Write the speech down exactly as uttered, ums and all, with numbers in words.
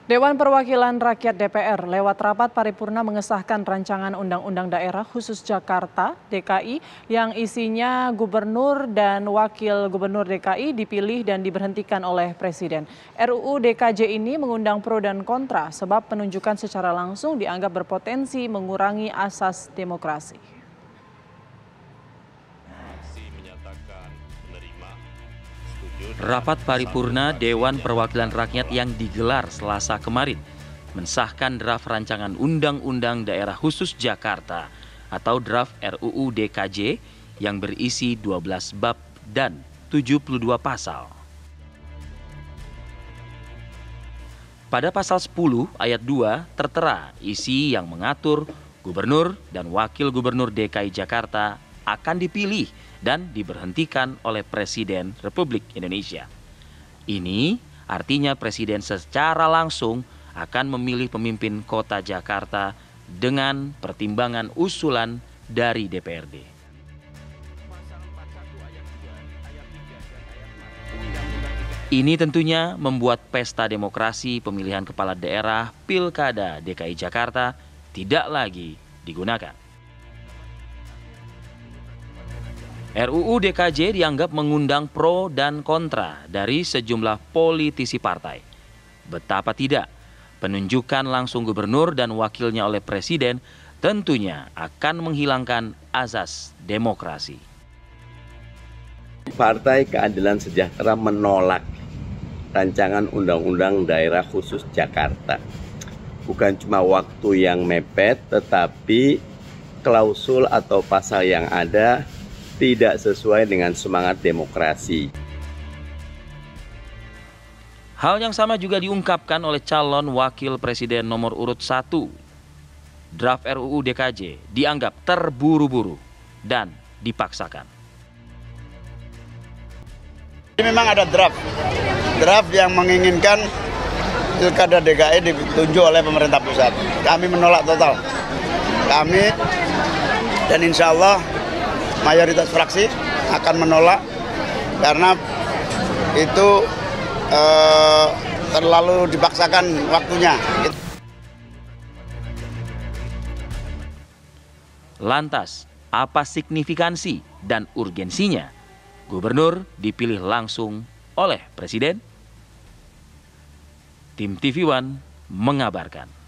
Dewan Perwakilan Rakyat D P R lewat rapat paripurna mengesahkan rancangan Undang-Undang Daerah Khusus Jakarta D K I yang isinya gubernur dan wakil gubernur D K I dipilih dan diberhentikan oleh Presiden. R U U D K J ini mengundang pro dan kontra sebab penunjukan secara langsung dianggap berpotensi mengurangi asas demokrasi. Rapat paripurna Dewan Perwakilan Rakyat yang digelar Selasa kemarin mensahkan draft rancangan Undang-Undang Daerah Khusus Jakarta atau draft R U U D K J yang berisi dua belas bab dan tujuh puluh dua pasal. Pada pasal sepuluh ayat dua tertera isi yang mengatur gubernur dan wakil gubernur D K I Jakarta akan dipilih dan diberhentikan oleh Presiden Republik Indonesia. Ini artinya Presiden secara langsung akan memilih pemimpin kota Jakarta dengan pertimbangan usulan dari D P R D. Ini tentunya membuat pesta demokrasi pemilihan kepala daerah Pilkada D K I Jakarta tidak lagi digunakan. R U U D K J dianggap mengundang pro dan kontra dari sejumlah politisi partai. Betapa tidak, penunjukan langsung gubernur dan wakilnya oleh presiden tentunya akan menghilangkan azas demokrasi. Partai Keadilan Sejahtera menolak rancangan Undang-Undang Daerah Khusus Jakarta. Bukan cuma waktu yang mepet, tetapi klausul atau pasal yang ada tidak sesuai dengan semangat demokrasi. Hal yang sama juga diungkapkan oleh calon wakil presiden nomor urut satu. Draft R U U D K J dianggap terburu-buru dan dipaksakan. Ini memang ada draft, draft yang menginginkan Pilkada D K I ditunjuk oleh pemerintah pusat. Kami menolak total. Kami dan insya Allah mayoritas fraksi akan menolak karena itu eh, terlalu dipaksakan waktunya. Lantas, apa signifikansi dan urgensinya gubernur dipilih langsung oleh presiden? Tim T V One mengabarkan.